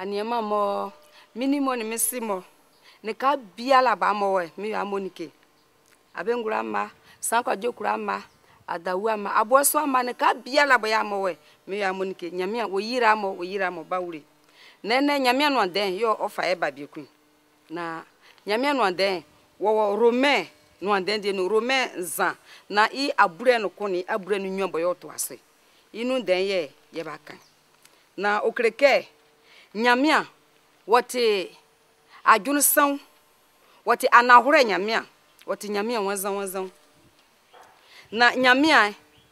aniema mo minimo ni misimo ne ka biala ba mo we mi amonike abengura ma sanko jokura ma adawu ama aboso ama ne ka biala ba ya mo we mi amonike nyame wo yira mo bawure nene nyame no den yo ofa e ba bieku na nyame no den wo rome no den de no rome nza na I abure no koni abure no nwabo yo to ase inu den ye ba kan na okreke nyame a wote adwunsan wote anahore nyame a wote nyame a wanzan na nyame a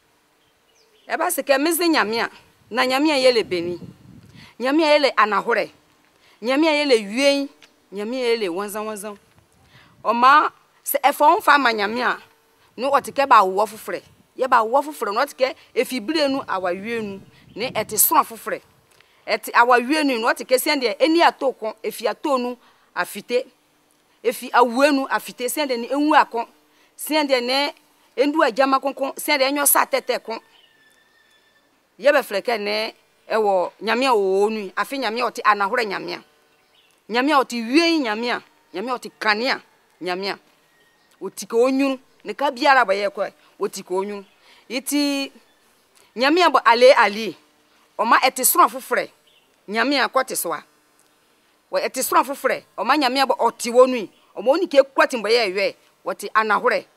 e ba se ke meze nyame a na nyame a yele beni nyame a yele anahore nyame a yele wien nyame a yele wanzan oma se efon fa ma nyame a no wote ke ba wo fofore ye ba wo fofore no wote ke efibire nu awawienu ne ete so fofore eti awawienu no wote ke sende eni atokon efi atonu afite efi awuenu afite sende ni enwu akon sende ne endu ajama konkon sende enyo sa tete kon ye be freke ne ewo nyame onu afi nyame oti anahore nyame oti wien nyame oti kanea nyame oti ko onyu ne ka biara ba ye ko oti ko onyu iti nyame abo ali oma eti soro fofore nyame akote soa wo eti soro fofore oma nyame abo oti wonu oma oni ke kwati mbo ye we woti anahore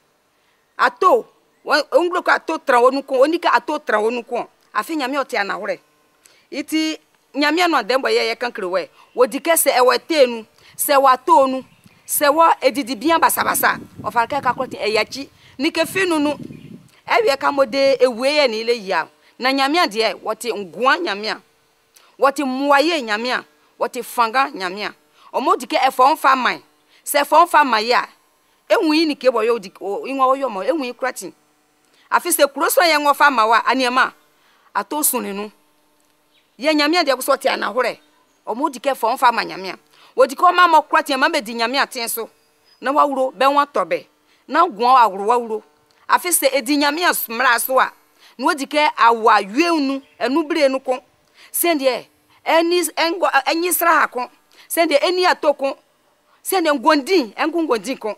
ato onglo ka ato tra wonu ko oni ka ato tra wonu ko afi nyame oti anahore iti nyame no dembo ye kankre we wodi kese ewetenu se watonu se wa edidi bian basabasa ofarka ka kwati eyachi nike finunu ewe ka mode eweye ni ile ya na nyame de woti ngua nyame woti muaye nyame woti fanga nyame omodi ke efon fa man se fon fa maya enwi ni ke boyo di inwa oyo mo enwi krati afi se kuroso ye ngo fa mawa aniema ato sunenu ye nyame de ko so ti anahore omodi ke fon fa ma nyame wodi ko ma mo krati ma be di nyame aten so na wawuro be won tobe na guan awuro wawuro afi se edi nyame asmra so a na wodi ke awa wienu enu bire nu ko sende eni sra ha ko sende eni atoko sende ngondin ngondin ko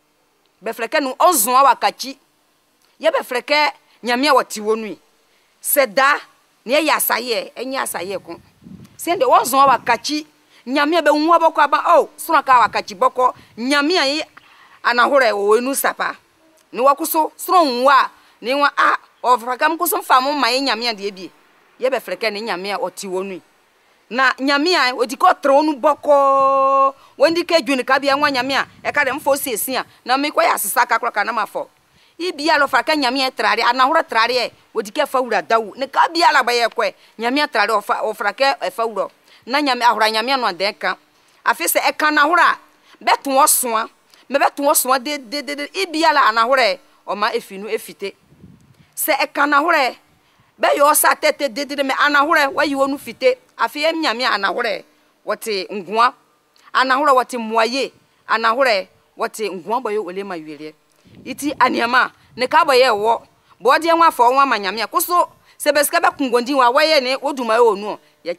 be freke nu ozun awakachi ye be freke nyame woti wonu seda ne ya asaye eni asaye ko sende ozun awakachi nyame be nwa boko aba o soro ka awakachi boko nyame ayi anahore o enu sapa ni wakuso soro nwa ni nwa a ofraka mkuso mfamu ma nyame de ebie ye be freke ne nyame oti wonu na nyame a odiko tronu boko wondi ke dwuni ka bia nwa nyame a e ka de mfo siesia na me kwa ya sesa ka kroka na mafo ibia lo fraka nyame trare anahore trare odike fawura dawu ne ka bia la ba ye kwe nyame trare ofraka fawuro na nyame ahora nyame no de ka afise e ka na hora beto osoa me beto osoa de ibia la anahore o ma efinu efite se e ka na hora be yo sa tete de me anahore wa yi wonu fite afiye nyame anahore wote ngua anahore wote muaye anahore wote ngua boyo ole ma wiere iti aniama ne ka boye wo bodi enwa fo nwa ma nyame koso se beska be kungondin wa waye ne oduma onu ya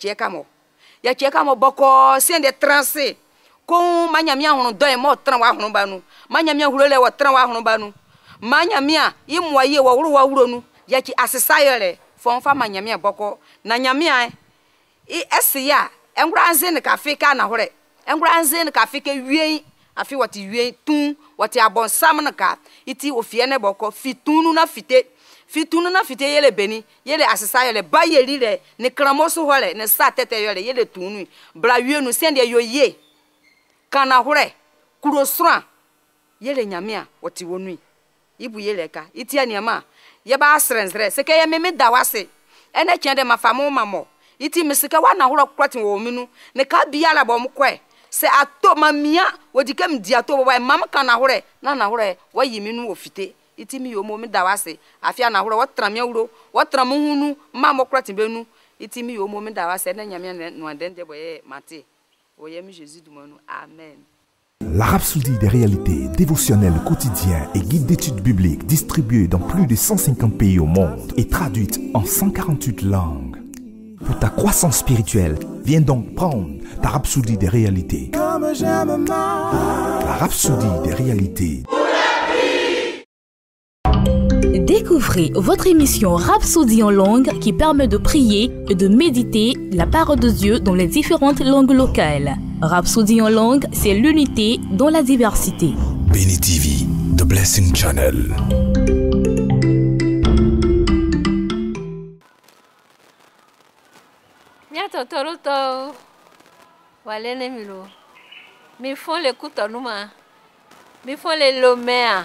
cheka mo boko sende transe ko manyamia hono doye mo tran wa hono banu manyamia hurele wa tran wa hono banu manyamia imwaye wa wuro nu ya chi asesayele fonfa manyamia boko na nyamia esiya engura anze ne kafika na hore engura anze ne kafika wie afi wati wie tun wati abonsam na ka iti ofie ne boko fitunu na fite yele beni yele asesa yele ba yeli le ne kramoso hole ne sa tete yele yele tunu bra wienu sende yoye kana hore kurosra yele nyamia woti wonu ibu yele ka iti aniama ye ba asrenzre seke ye meme dawase ene chende mafamu mamo iti misike wa na hore kwatin wo minu ne ka biya la bom kwe se ato mamia wodike mdi ato bo mam kana hore na hore wa yiminu ofite iti mi yomo mi dawase afia na horo watram yawro watram hunu ma mokratin benu iti mi yomo mi dawase na nyame no dende boye mate oyemi Jésus du monu amen. La Rhapsodie des réalités dévotionnelles quotidiens et guide d'études bibliques distribués dans plus de 150 pays au monde et traduite en 148 langues. pour ta croissance spirituelle. Viens donc prendre ta Rhapsodie des réalités. La Rhapsodie des réalités. Découvrez votre émission Rhapsodie en langue qui permet de prier et de méditer la parole de Dieu dans les différentes langues locales. Rhapsodie en langue, c'est l'unité dans la diversité. Béni TV, The Blessing Channel. Totoroto walene milo mi font les coutonuma mi font les loméa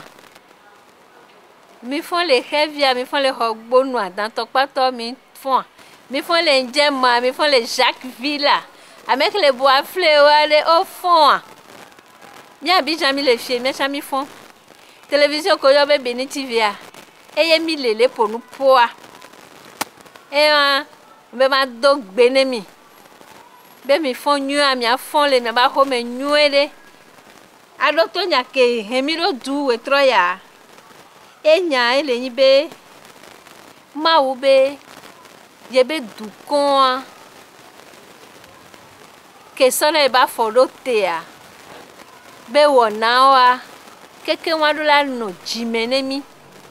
mi font les hevia mi font les hogbonua dans tokpato mi font les njema mi font les Jacques Villa avec les bois fleurs au fond mi abidjan mi les fier mi chami font télévision ko yo be Béni TV a eye mi lele pour nous poa e be ma dog benemi be mi fon nu a mi afon le mi ba ho me nuere ado to nya ke hemiro du etroya enya ele yin be ma wo be ye be du kon ke sole ba foro te a be wona wa keke wa do la no jimenemi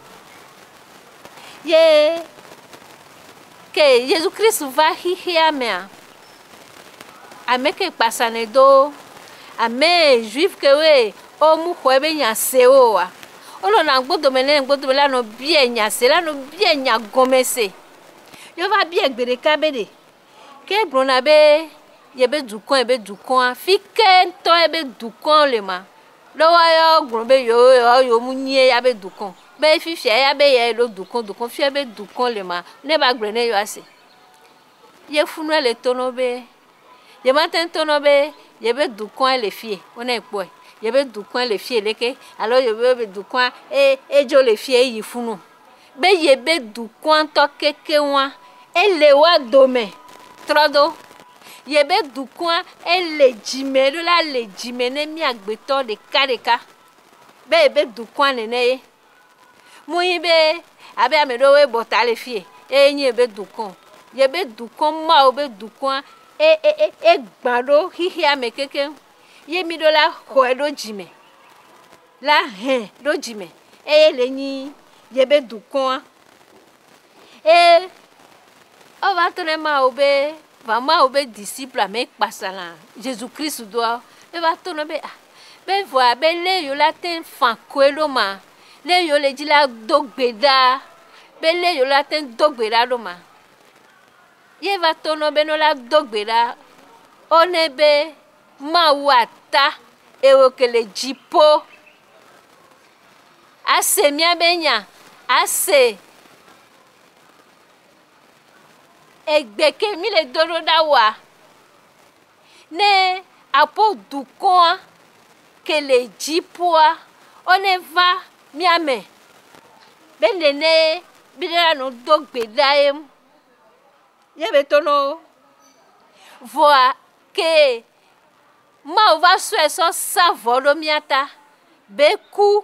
ye que Jésus Christ va hihia mea ame ke pasane do ame juif ke we o mu hoebe nya seo wa olo na gbodo mele no bie nya se la no bie nya gomese yo va bie gbere kabede ke brona be ye be dukon fi ke to e be dukon le ma lo wa yo gron be yo mu nye ya be dukon be fifia ya be ye lo dukon fi be dukon le ma ne ba grene yo ase ye funu le tono be ye maten tono be ye be dukon le fie ona epo ye be dukon le fie leke alors ye be dukon e jo le fie yi funu be ye be dukon to keke wa e le wa dome trodo ye be dukon e le jime do la le jime ne mi agbeto de kareka be dukon ne Mouyi be abe amedo we botale fie enye be dukon ye be dukon ma o be dukon e gbado hihi ame keke ye mi do la ho do jime la hen do jime e le ni ye be dukon e o va tone ma o be va ma o be disciple ame pasala Jésus Christ do e va tone be be voa be le yo la ten fan kwelo ma le yo le di la dogbeda be le yo la ten dogbeda do ma ye va tono be no la dogbeda one be ma wata e o kele jipo ase mi abenya ase egbe ke mi le doro da wa ne apo dukon kele jipo one va miame benene bidera no dogbeda em ye betono voa ke ma va so savolo miata beku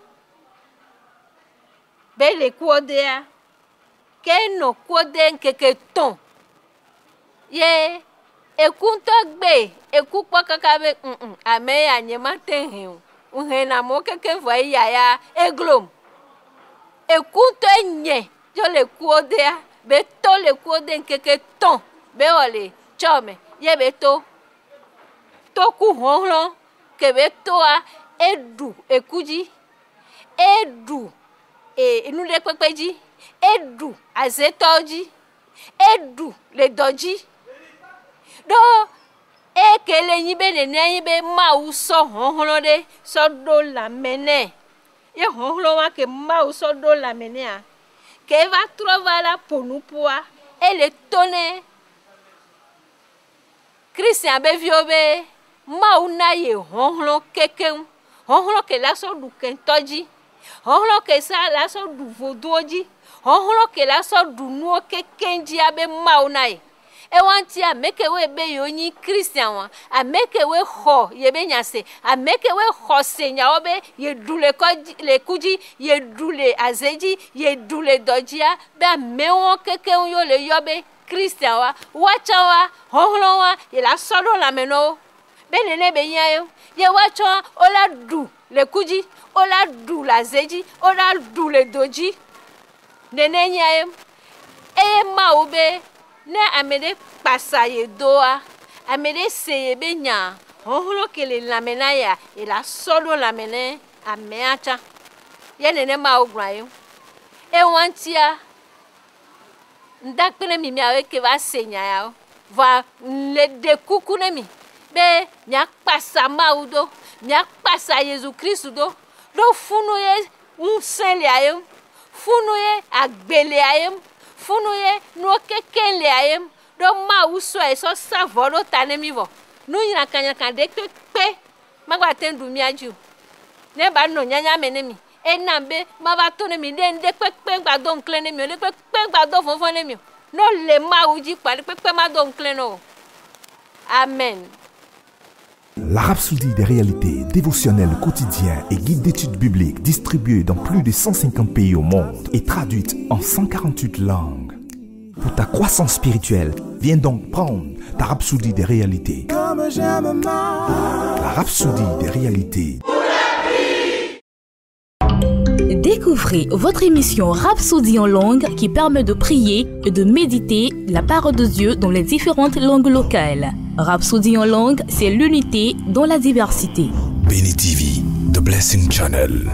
bele kuodea ke no kuode keke ton ye ekunto gbe eku pakaka be ame anyema tenhen uhena mo keke voi ya eglom ekunto enye jo le kuodea be to le kuode keke ton be ole chome ye be to ku honlo ke be to a edu ekuji edu inu le pepeji edu azetoji edu le doji do ekele yin be ne yin be ma u so honlo de so do la mene ye honlo wa ke ma u so do la mene a ke va trova la ponupua ele tone Christian be viobe ma u na ye honlo keken honlo ke la so du kentoji honlo ke sa la so du vodoji honlo ke la so du nuo kekenji abe ma u na ye e wanti a meke we be yoni Christian wa a meke we ho ye be nyase a meke we ho senya obe ye dule le kuji ye dule azeji ye dule dojia be mewo keke yo le yobe Christian wa wacha wa hohlo wa ila sodo la meno benene benyayo ye wacha ola du le kuji ola du la zeji ola du le doji nene nyayo e ma ube ne amede pasaye doa amede seye benya hohlo kele la menaya ila sodo la mene ameacha ye nene ma ograyo e wantia ndakpene mi awe ke va senya ya va le de kuku ne mi be nya pasa maudo nya pasa Yesu Christ do funu ye unsele ayem funu ye agbele ayem funu ye no kekele ayem do ma uso e so savoro tanemi vo nu yina kanya kan de pe magba tendu mi aju ne ba no nyanya menemi enambe mava tone mi de pepe gbado nkle ne mi o de pepe gbado fonfon ne mi no le ma uji pa de pepe ma do nkle no amen. La Rhapsodie des réalités dévotionnelles quotidiens et guide d'études bibliques distribués dans plus de 150 pays au monde et traduites en 148 langues. Pour ta croissance spirituelle, viens donc prendre ta Rhapsodie des réalités. La Rhapsodie des réalités. Découvrez votre émission Rhapsodie en langue qui permet de prier et de méditer la parole de Dieu dans les différentes langues locales. Rhapsodie en langue, c'est l'unité dans la diversité. Béni TV, The Blessing Channel.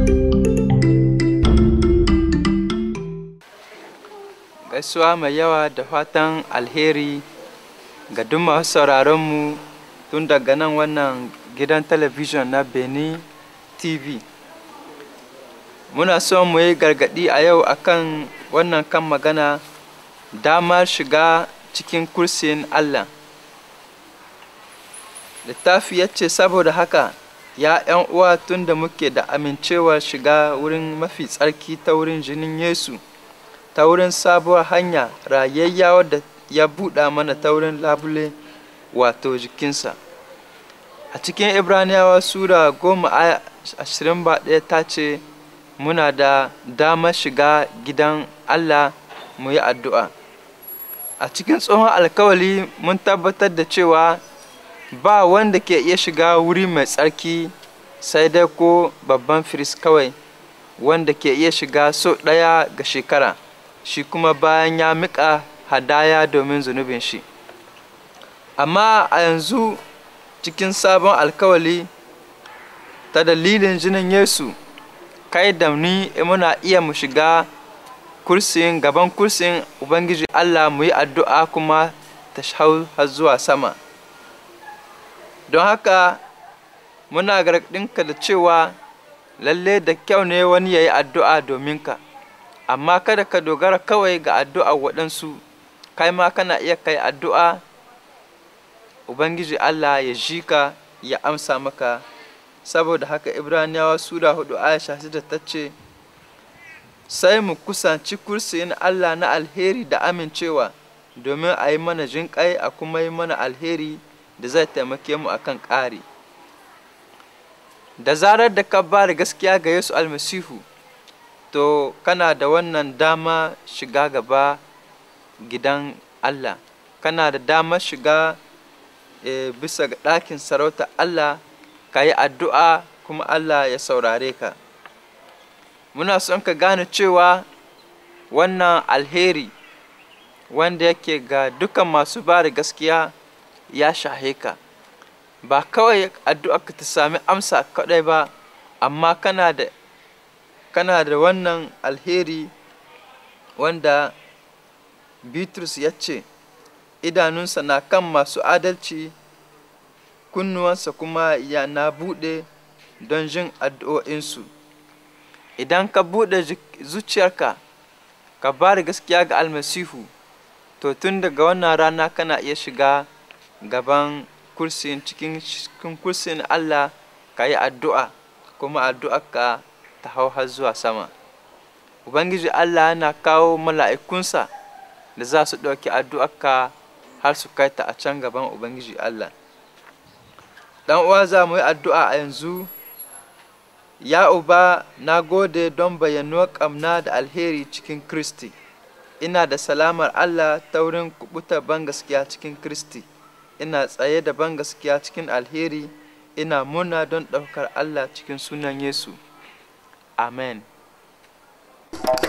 Gaisuwa mai yawa da fatan alheri ga duk masu sauraronmu tun daga nan wannan gidan talabijin na Béni TV. Muna son mu yi gargaɗi a yau akan wannan kan magana damar shiga cikin kursiyin Allah. Littafi ya ce saboda haka ya ‘yan uwa tun da muke da amincewar shiga wurin mafi tsarki ta wurin jinin Yesu, ta wurin sabuwar hanya rayayya wadda ya buɗa mana ta wurin labule wato jikinsa. A cikin Ibraniyawa Sura 10:21 ta ce, muna da damar shiga gidan Allah mu yi addu'a. A cikin tsohon alkawali mun tabbatar da cewa ba wanda ke iya shiga wuri mai tsarki sai dai ko babban firist kawai wanda ke iya shiga so ɗaya ga shekara, shi kuma bayan ya miƙa hadaya domin zunubin shi. Amma a yanzu cikin sabon alkawali ta dalilin jinin Yesu, kai da ni muna iya mu shiga gaban kursiyin Ubangiji Allah mu yi addu'a kuma ta hau har zuwa sama. Don haka muna gargaɗinka da cewa lalle da kyau ne wani ya yi addu'a domin ka, amma kada ka dogara kawai ga addu'a waɗansu, kai ma kana iya kai addu'a Ubangiji Allah ya ji ka ya amsa maka. Saboda haka Ibraniyawa Sura 4:6 ta ce, sai mu kusanci kursiyin Allah na alheri da amincewa domin a yi mana jinƙai a kuma yi mana alheri da zai taimake mu akan ƙari. Da zarar da ka ba da gaskiya ga Yesu Almasihu, to kana da wannan dama shiga gaba gidan Allah, kana da damar shiga bisa ga ɗakin sarauta Allah, ka yi addu'a kuma Allah ya saurare ka. Muna son ka gane cewa wannan alheri wanda yake ga dukan masu ba da gaskiya ya shahe ka, ba kawai addu'a ka ta sami amsa kaɗai ba, amma kana da wannan alheri wanda Bitrus ya ce idanunsa na kan masu adalci, kunnuwansa kuma ya na buɗe don jin addu'o'insu. Idan ka buɗe zuciyarka ka ba da gaskiya ga Almasihu, to tun daga wannan rana kana iya shiga gaban cikin kursiyin Allah ka yi addu'a, kuma addu'arka ta hau har zuwa sama. Ubangiji Allah yana kawo mala'ikunsa da za su ɗauki addu'arka har su kai ta a can gaban Ubangiji Allah. Dan uwa, za mu yi addu'a a yanzu. Ya Uba, na gode don bayyanuwar ƙamna da alheri cikin Kristi. ina da salamar Allah ta wurin kubuta bangaskiya cikin Kristi, ina tsaye da bangaskiya cikin alheri, ina murna don ɗaukar Allah cikin sunan Yesu. Amen.